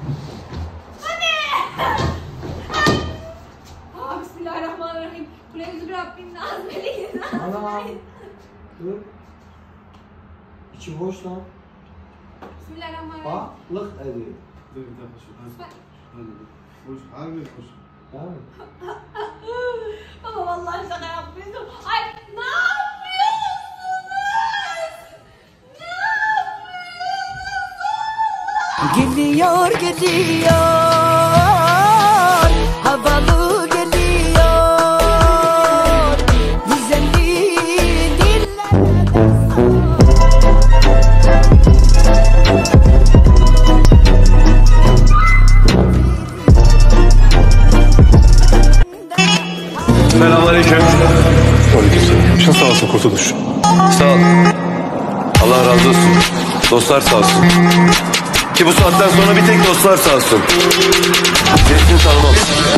Bismillahirrahmanirrahim. Kuleyüzü Rabbim nazmeliyiz. Ana. Dur. İçi boş lan. Bismillahirrahmanirrahim. Lık ediyor. Dur bir dakika şu. Hadi dur. Koş. Harbi koş. Değil mi? Baba vallahi şaka yapmıyorsun. Ay ne yapıyorsunuz? Geliyor geliyor, havalı geliyor, güzelliği dillere destan. Selamünaleyküm. Aleykümselam. Başın sağ olsun Kurtuluş. Sağ ol. Allah razı olsun. Dostlar sağ olsun. Ki bu saatten sonra bir tek dostlar sağ olsun. Gerisini tanımam.